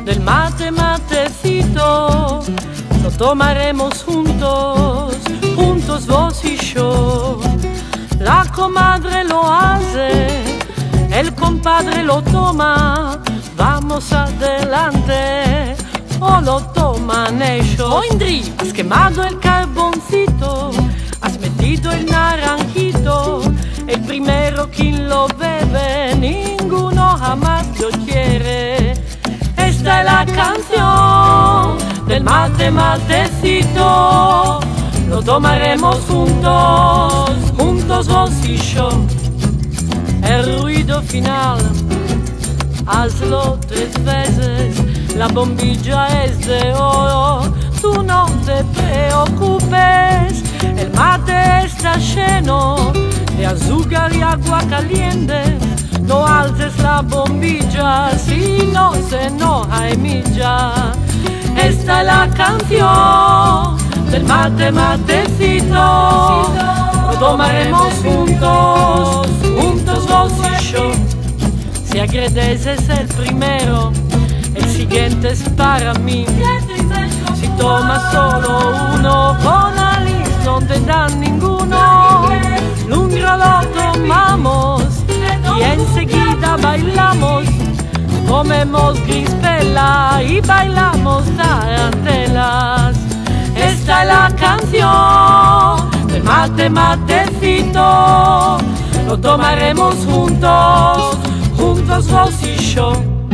del mate, matecito, lo tomaremos juntos, juntos vos y yo. La comadre lo hace, el compadre lo toma, vamos adelante, o lo toman ellos. Oindri, has quemado el carboncito, has metido el naranjito, el primero quien lo bebe, ninguno jamás lo quiere. Esta es la canción del mate, matecito, lo tomaremos juntos, juntos vos y yo. El ruido final, hazlo 3 veces, la bombilla es de oro, tú no te preocupes, el mate está lleno de azúcar y agua caliente, no alces la bombilla, si no se enoja Emilia. Esta es la canción del mate, matecito, lo tomaremos juntos, juntos vos y yo. Si agradeces el primero, el siguiente es para mí. Si tomas solo uno, con Alice no te dan ninguno. Lungra lo tomamos y enseguida bailamos, comemos grispela y bailamos tarantelas. Esta es la canción del mate, matecito, lo tomaremos juntos, juntos vos y yo.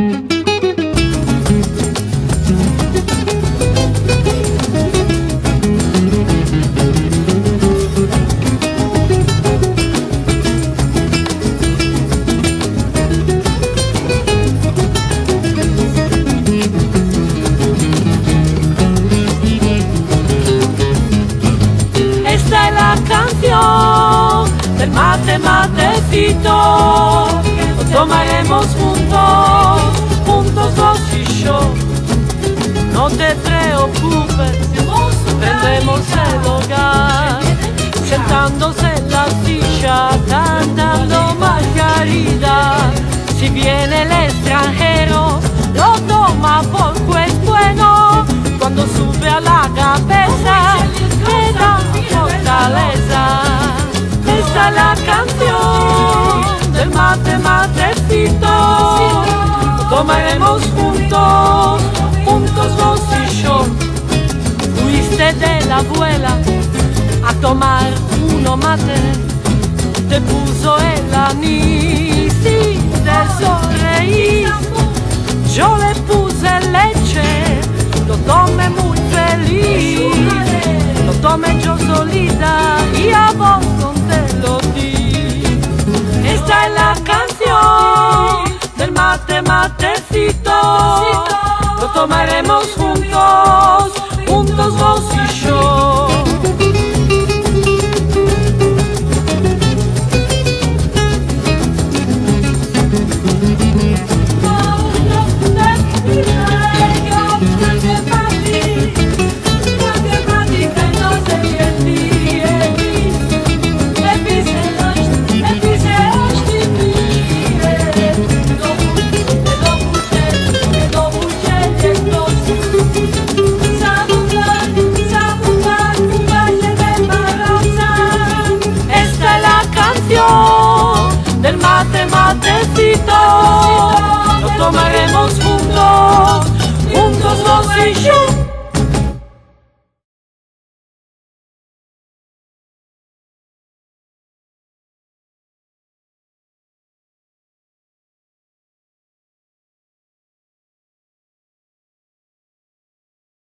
Esta es la canción del mate, matecito, lo tomaremos juntos, juntos vos y yo. No te preocupes, tendremos el hogar, sentándose en la silla, cantando Margarita. Si viene el extranjero, lo toma porque es bueno, cuando sube a la cabeza, le da fortaleza. Esta es la canción del mate, matecito, lo tomaremos juntos, juntos vos y yo. Fuiste de la abuela a tomar uno mate, te puso el anís y te sonreís. Yo le puse leche, lo tomé muy feliz, lo tomé yo solita y a vos no te lo di. Esta es la canción del mate, matecito, lo tomaremos juntos.